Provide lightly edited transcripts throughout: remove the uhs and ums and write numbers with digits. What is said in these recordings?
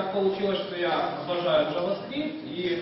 так получилось, что я обожаю JavaScript, и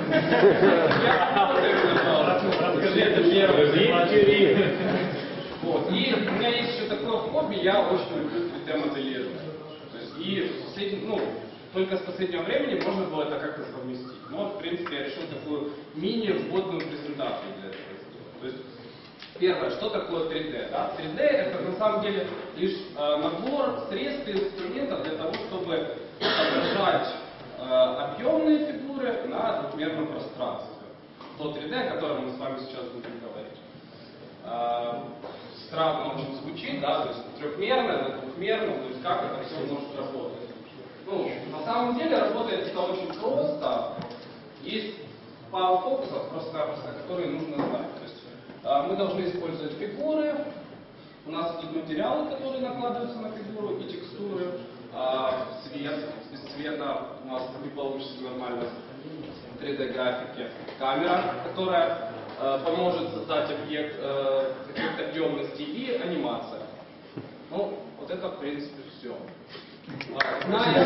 я расскажи, это первый. Вот. И у меня есть еще такое хобби, я очень люблю 3D-моделировать. И только с последнего времени можно было это как-то совместить. Но вот, в принципе, я решил такую мини-вводную презентацию для этого сделать. То есть, первое, что такое 3D? Да? 3D это на самом деле лишь набор средств и инструментов для того, чтобы отображать объемные фигуры на двухмерном пространстве. То 3D, о котором мы с вами сейчас будем говорить. Странно очень звучит, да, то есть трехмерное на двухмерном, то есть как это все может работать. Ну, на самом деле работает это очень просто. Есть пару фокусов, просто которые нужно знать. То есть мы должны использовать фигуры, у нас есть материалы, которые накладываются на фигуру, и текстуры, цвет, без цвета у нас не получится нормально 3D-графики, камера, которая поможет создать объект объемности, и анимация. Ну, вот это в принципе все. Зная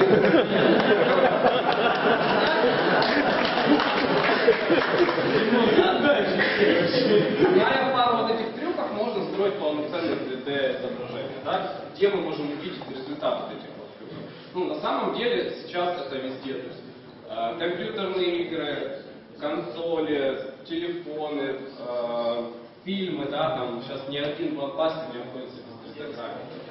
пару вот этих трюков, можно строить полноценное 3D-изображение, да, где мы можем увидеть результат вот этих вот трюков. Ну, на самом деле, сейчас это везде. То есть, компьютерные игры, консоли, телефоны, фильмы, да, там сейчас ни один блокбастер не обходится без 3D-графики.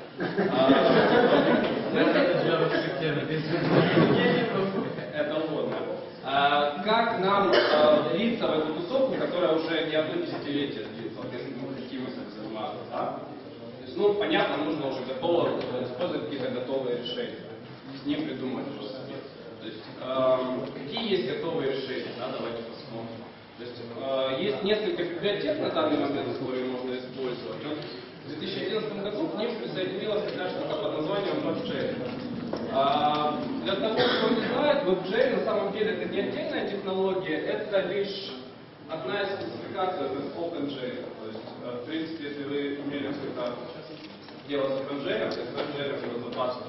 Это ладно. Как нам влиться в эту тусовку, которая уже не одно десятилетие длится, если мы хотим этим заниматься, да? То есть, ну, понятно, нужно уже готово использовать какие-то готовые решения, с ним придумать уже себе. То есть, какие есть готовые решения, да, давайте посмотрим. То есть, есть несколько библиотек на данный момент, которые можно использовать. В 2011 году к ним присоединилась такая штука под названием WebGL. Для того, кто не знает, WebGL на самом деле это не отдельная технология, это лишь одна из спецификаций OpenGL. То есть, в принципе, если вы умели что-то делать с OpenGL, то есть WebGL это безопасно.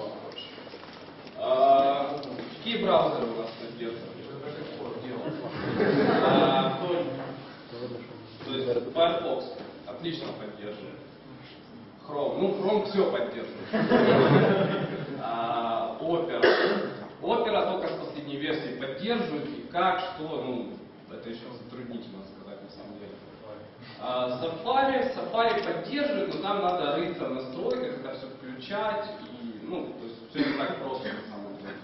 Какие браузеры у нас поддерживают? То есть Firefox отлично поддерживает. Chrome. Ну, Chrome все поддерживает. Opera только с последней версии поддерживает. И как, что, ну, это еще затруднительно сказать на самом деле. Safari поддерживает, но там надо рыться в настройках, это все включать. И, ну, то есть все не так просто на самом деле.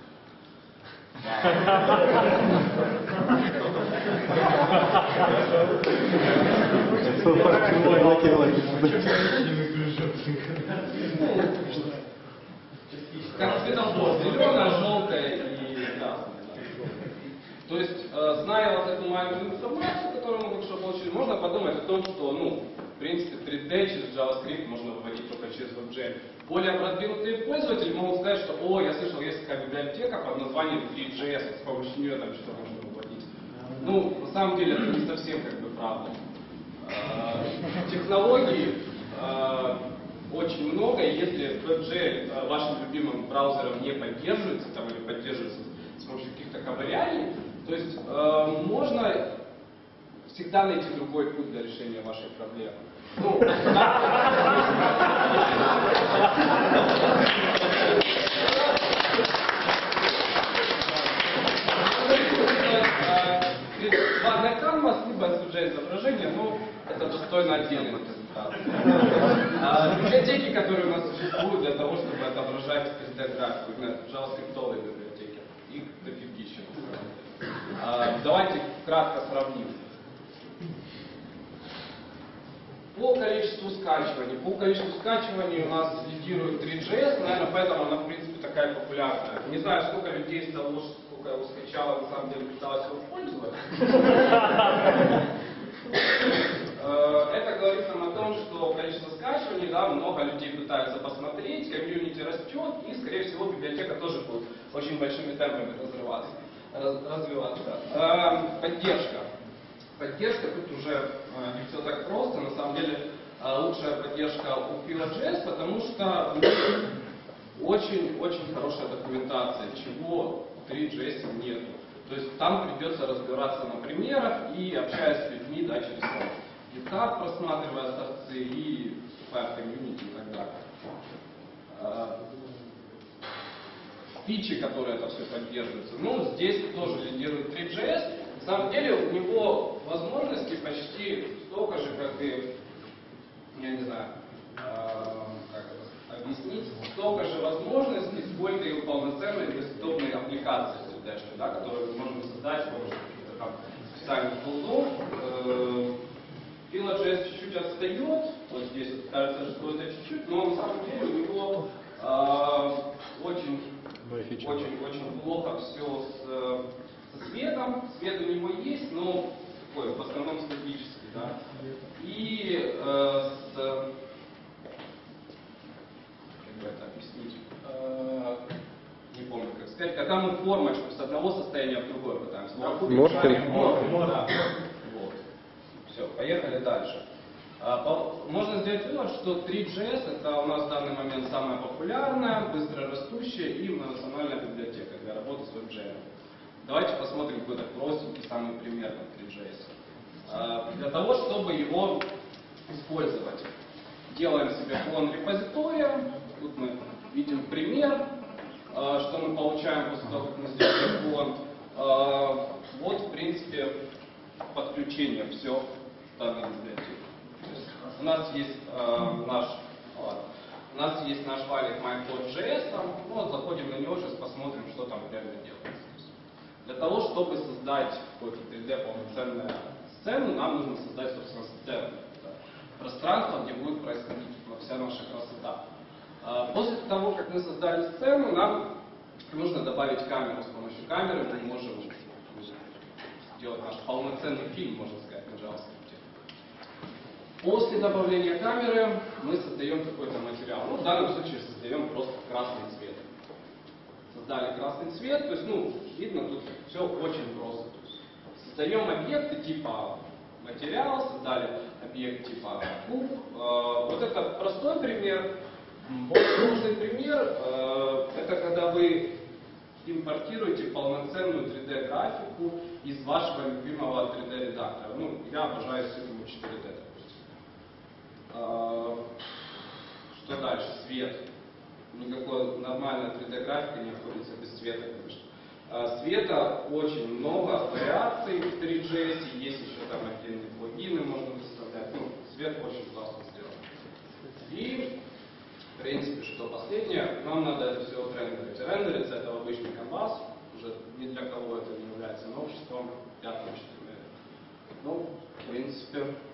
Как цветофор, зеленое, желтое и красное. То есть, зная вот эту маленькую информацию, которую мы только что получили, можно подумать о том, что, ну, в принципе, 3D через JavaScript можно выводить только через WebGL. Более продвинутые пользователи могут сказать, что, о, я слышал, есть такая библиотека под названием 3JS, с помощью нее там что-то можно выводить. Ну, на самом деле, это не совсем как бы правда. Технологий очень много, и если WebGL вашим любимым браузером не поддерживается, там, или поддерживается с помощью каких-то ковыряний, то есть можно всегда найти другой путь для решения вашей проблемы. Ну, на Canvas либо SVG изображение, но это достойно отдельной презентации. Библиотеки, которые у нас существуют для того, чтобы отображать 3D-графику, JavaScript-овые библиотеки, их дофигища. Давайте кратко сравним. По количеству скачиваний у нас лидирует 3JS, наверное, поэтому она, в принципе, такая популярная. Не знаю, сколько людей с того, сколько его скачало, на самом деле пыталась его использовать. Это говорит нам о том, что количество скачиваний, да, много людей пытаются посмотреть, комьюнити растет, и, скорее всего, библиотека тоже будет очень большими темпами развиваться. Поддержка тут уже не все так просто. На самом деле лучшая поддержка у Pila.js, потому что очень хорошая документация, чего в 3GS нету. То есть там придется разбираться на примерах и общаясь с людьми, да, через GitHub, просматривая сорцы и вступая в комьюнити и так далее. Фичи, которые это все поддерживаются. Ну, здесь тоже лидирует 3GS. На самом деле у него возможностей почти столько же, как и, я не знаю, как это объяснить, столько же возможностей, сколько и у полноценной десктопной аппликации 3D, да, которую мы можем создать с помощью каких-то там специальных тулов. Pilot.js чуть-чуть отстает, вот здесь вот кажется, что это чуть-чуть, но на самом деле у него очень плохо все со светом. Свет у него есть, но такой, в основном статический, да. И как бы это объяснить? Не помню, как сказать. Когда мы формочку с одного состояния в другое пытаемся. Морфинг. Да. Вот. Все, поехали дальше. Можно сделать вывод, что 3GS это у нас в данный момент самая популярная, быстро растущая и многонациональная библиотека для работы с WebGL. Давайте посмотрим какой-то простенький самый пример 3GS. Для того, чтобы его использовать, делаем себе клон репозитория. Тут мы видим пример, что мы получаем после того, как мы сделали клон. Вот, в принципе, подключение все в данной библиотеке. У нас есть наш файлик mycode.js, ну, заходим на него, сейчас посмотрим, что там реально делается. Для того, чтобы создать какую-то 3D полноценную сцену, нам нужно создать, собственно, сцену. Пространство, где будет происходить вся наша красота. После того, как мы создали сцену, нам нужно добавить камеру. С помощью камеры мы можем сделать наш полноценный фильм, можно сказать, на JavaScript. После добавления камеры мы создаем какой-то материал. Ну, в данном случае создаем просто красный цвет. Создали красный цвет, то есть, ну, видно, тут все очень просто. То есть, создаем объекты типа материал, создали объект типа куб. Вот это простой пример. Более сложный пример это когда вы импортируете полноценную 3D-графику из вашего любимого 3D-редактора. Ну, я обожаю Cinema 4D. Что дальше? Свет. Никакой нормальной 3D-графики не обходится без света, конечно. Света очень много вариаций в 3GS, есть еще там отдельные плагины можно выставлять. Ну, свет очень классно сделан. И, в принципе, что последнее, нам надо это все отрендерить. Рендерится это в обычный канвас, уже ни для кого это не является новшеством, я точно. Ну, в принципе,